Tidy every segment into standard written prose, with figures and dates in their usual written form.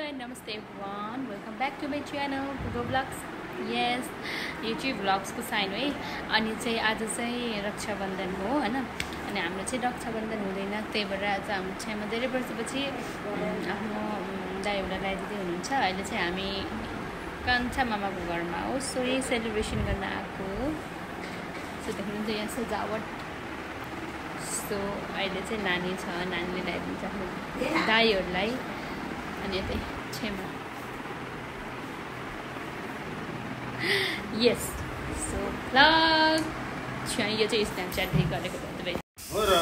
Namaste everyone, welcome back to my channel PuGau vlogs. Yes, YouTube vlogs को साइन है अनि चाहिँ आज चाहिँ रक्षाबन्धन हो हैन अनि हाम्रो चाहिँ रक्षाबन्धन हुँदैन त्यही भएर आज हाम्रो छेमा धेरै वर्षपछि आफ्नो दाइ एउटा लाइदिँदै हुनुहुन्छ अहिले चाहिँ हामी कान्छा मामाको घरमा हो सो यही सेलिब्रेसन गर्न आएको सो देख्नुहुन्छ यहाँ सजावट सो अहिले चाहिँ नानी छ नानीले ल्याइदिन्छ आफ्नो दाइहरुलाई अनि यतै छेमा यस सो भ्लग यो चाहिँ स्न्यापच्याटले गरेको भन्दै हो र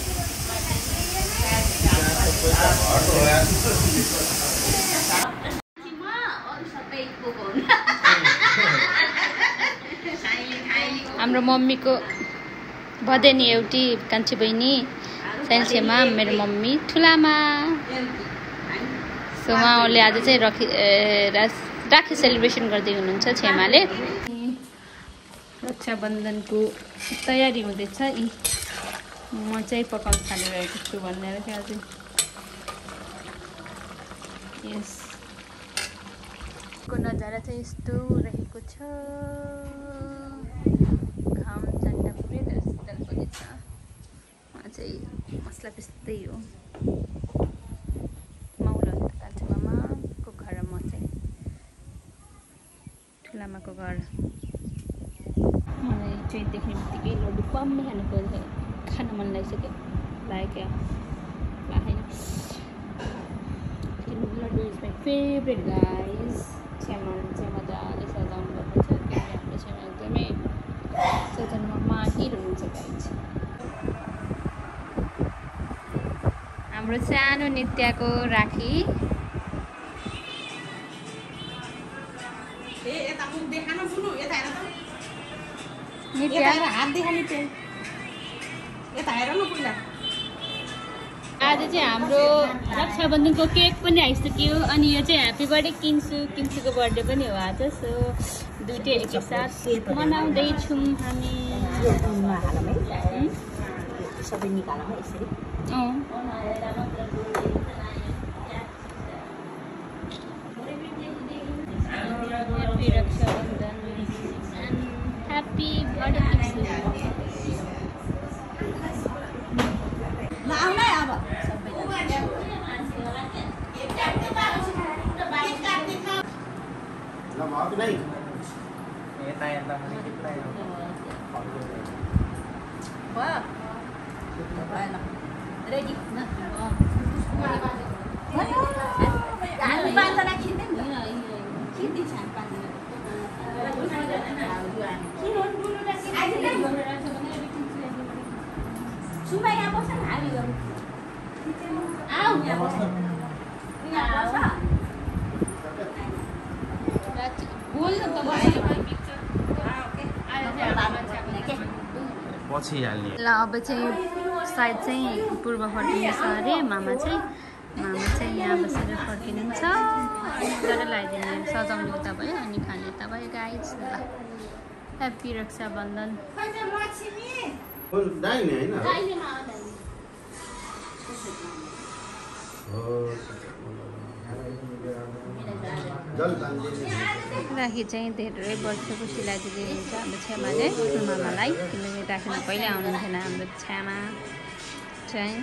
हाम्रो मम्मीको भदेनी एउटी कान्छी बहिनी साइन्सेमा मेरो मम्मी ठुलामा सो उहाँले आज चाहिँ राखी सेलिब्रेसन गर्दै हुनुहुन्छ छेमाले रक्षाबन्धनको तयारी हुँदैछ यी म चाहिँ पकाउन थालिरहेको छु भनेर क्या आज यस को नजारा चाहिँ यस्तो रहेको छ घाम चन्दा पुरै शीतल पनि छ उहाँ चाहिँ मसला पिस्दै हो मामाको घर म चाहिँ ठुलामाको घर मलाई चाहिँ देख्ने बित्तिकै लड्डु पम्मै खान मन लागिसक्यो लाग्यो laddu is my favourite guys छेमा चाहिँ मजाले सजाउनु भएको छ किनकि हाम्रो छेमा एकदमै सजाउनुमा माहिर हुनुहुन्छ गाइज हाम्रो सानो नित्याको राखी आज चाहिँ हाम्रो रक्षाबन्धनको केक पनि आइसक्यो अनि यो चाहिँ ह्याप्पी बर्थडे किन्सुको बर्थडे पनि हो आज सो दुईटै एकैसाथ मनाउँदैछौँ हामी सबै निकालौँ यसरी Happy Rakshabandhan and happy birthday to you. Ready? ल अब चाहिँ सायद चाहिँ पूर्व फर्किन्छ अरे मामा चाहिँ यहाँ बसेर फर्किनुहुन्छ गरेर लगाइदिने सजाउने उता भयो अनि खाने उता भयो गाइज ल ह्याप्पी रक्षाबन्धन राखी चाहिँ धेरै वर्षको सिलाइदिँदै हुन्छ हाम्रो छेमाले ठुलमामालाई किनकि राखीमा कहिले आउनुहुन्थेन हाम्रो छेमा चाहिँ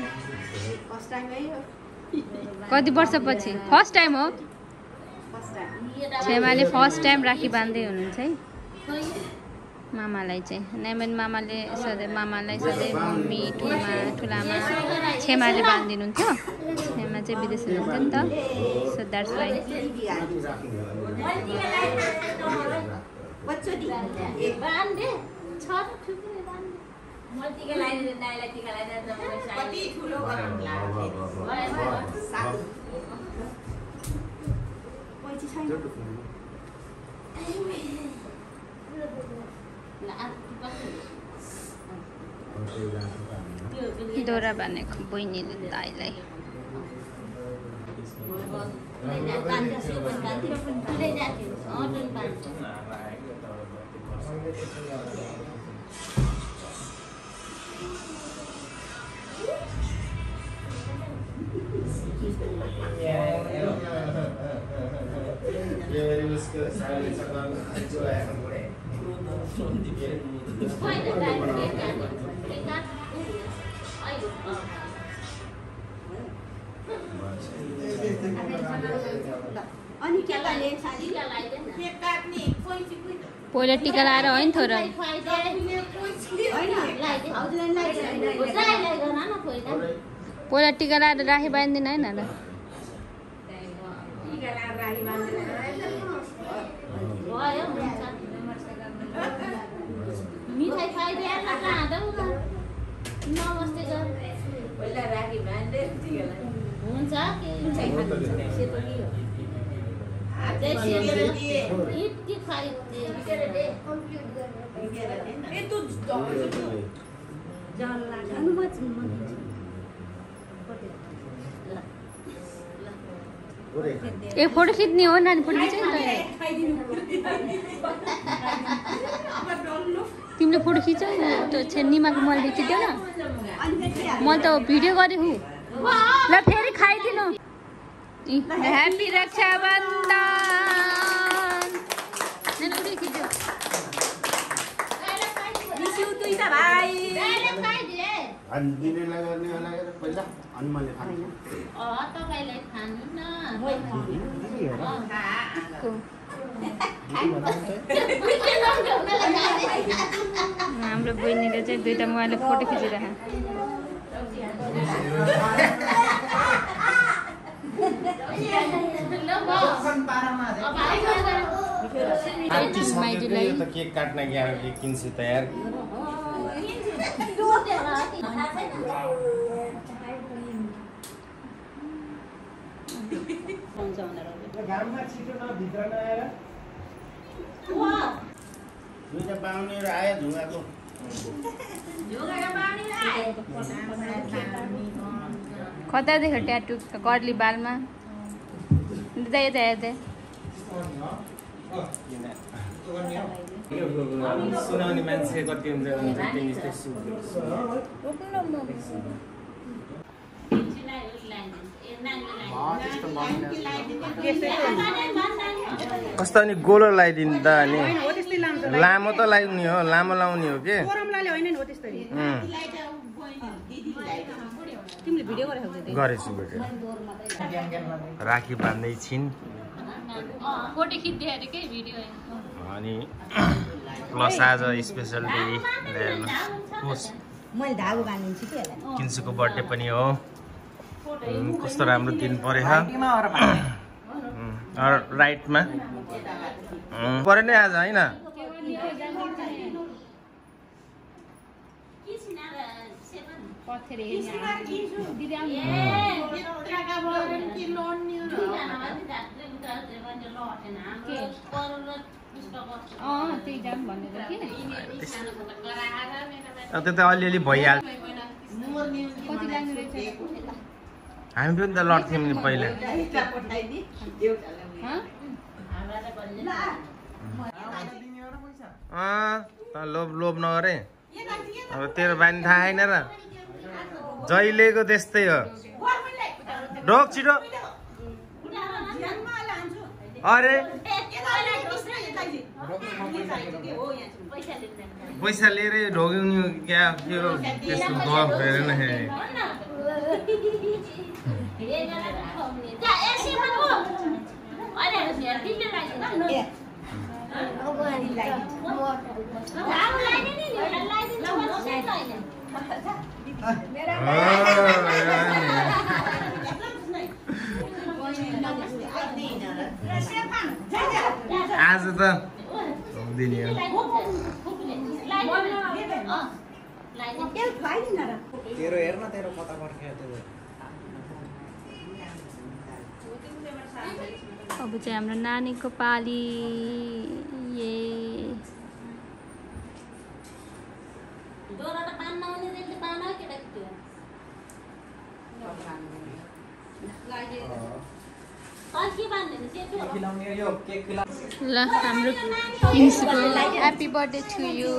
कति वर्षपछि फर्स्ट टाइम हो छेमाले फर्स्ट टाइम राखी बाँध्दै हुनुहुन्छ है मामालाई चाहिँ नाइमन मामाले सधैँ मम्मी ठुलामा छेमाले बाँधिदिनुहुन्थ्यो छेमा चाहिँ विदेश हुनुहुन्थ्यो नि त सो द्याट्स वाइ डोरा बाँधेको बहिनीले दाइलाई पहिला टिका लाएर होइन थोर पहिला टिका लाएर राखी बाँधिदिनु होइन र मिठाई खाइदिएर नमस्ते गर पहिला राखी बाँधे हुन्छ एक फोटो खिच्ने हो नानी फोटो खिच्छ तिमीले फोटो खिच त्यो छेन्नीमाको मैले खिच्यो न मैले त भिडियो गरेको ल फेरि खाइदिनु ह्यापी रक्षाबन्धन खिच्यो हाम्रो बहिनीले चाहिँ दुईटा मोबाइलले फोटो खिचिरहेको केक काट्न गएर किन्छु तयार दुईटा बाहुनीहरु आयो ढुङ्गाको कता देख्यो ट्याटु कर्ली बालमा यता सुनाउने मान्छे कति हुन्छ कस्तो अनि गोलो लगाइदिनु त अनि लामो त लगाउने हो लामो लाउने हो के गरेछु बेटा राखी बाँध्दै छिन् अनि प्लस आज स्पेसल डे किन्सुको बर्थडे पनि हो कस्तो राम्रो दिन परेछ राइटमा परे नै आज होइन त्यो त अलिअलि भइहाल्छ हामी पनि त लड्थ्यौँ नि पहिला लोभ नगरे अब तेरो बानी थाहा छैन र जहिलेको त्यस्तै हो ढोक छिटो अरे पैसा लिएरै ढोग्यौँ क्या के हो त्यस्तो गफ हेरेन आज त हुँदैन तेरो हेर्न तेरो कता पर्ख्यो अब चाहिँ हाम्रो नानीको पाली ये ल हाम्रो किन्सुको happy birthday to you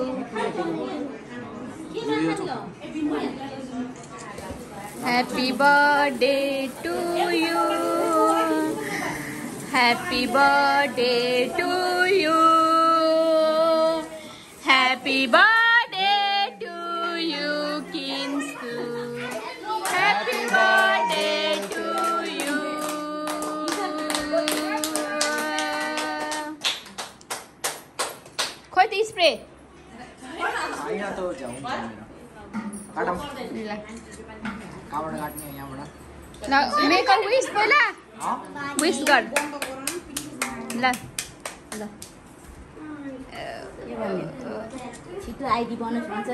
happy birthday to you Happy birthday to you. Happy birthday to you, Kinsu. Happy birthday to you. खोइ त स्प्रे होइन त झ्याउ काटम कहाँबाट काट्ने यहाँबाट ल मेक अ विश पहिला विश गर ल ल छिटो आइडी बनाउनु भन्छ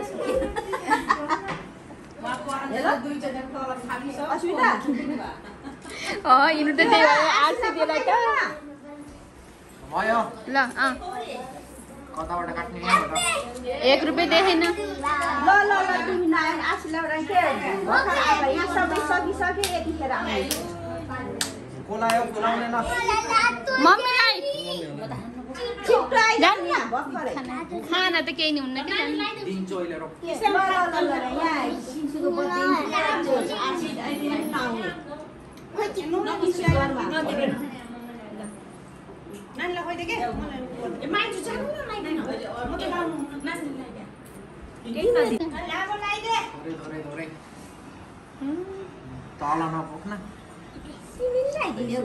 यिनीहरू त त्यही हो आर्सी दिएलाई त भयो ल कताबाट काट्ने यहाँबाट 1 रुपैयाँ देखेन ल तिमी नआयो आशीलाई के भर्खर अब यहाँ सबै सकिसके यतिखेर आउने कोलायो कोलाउने न मम्मीलाई छिटो आइजानु न भर्खरै खाना त केही नि हुन्न कि दिन्छु अहिले रोक ल यहाँ शिशुको बर्थडे आशी अहिले नआउने खोइ चिन्नु न घरमा नानीलाई खोइ देखे मान्छे छ म त लामो लाइदे थोरै थोरै तल नपुग्न सिमिल लाइदिने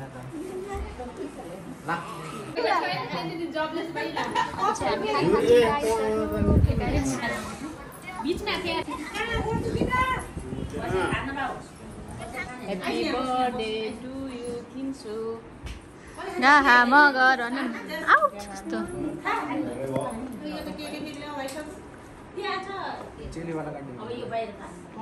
ल Happy birthday to you, Kinsu. GAHA Magar out कस्तो चिलीवाला काट्ने अब यो बाहिर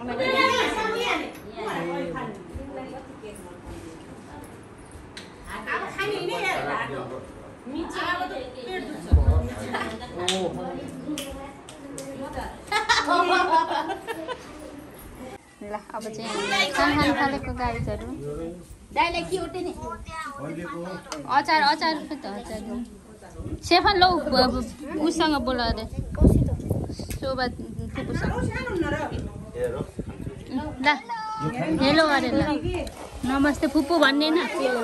ल अब चाहिँ खान थालेको गाइजहरू दाइलाई के उठ्ने नि अचार अचार त अचार सेफन लौ उसँग बोला अरे शोभा फुपूसँग ल हेलो अरे ल नमस्ते फुपू भन्ने न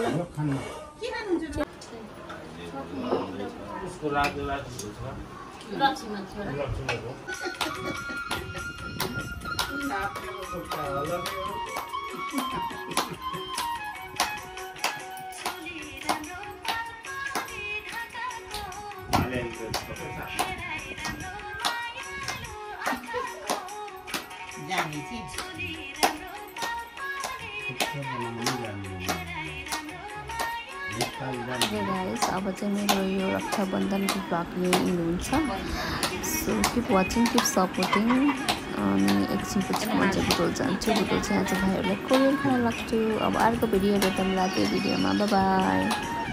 गाइस अब चाहिँ मेरो यो रक्षाबन्धनको भ्लग यही हुन्छ so keep watching keep supporting अनि एकछिनपछि म चाहिँ भिडियो जान्छु भिडियो चाहिँ आज भाइहरूलाई कोरियर खान लाग्छु अब अर्को भिडियो भेटौँला त्यो भिडियोमा बाई बाई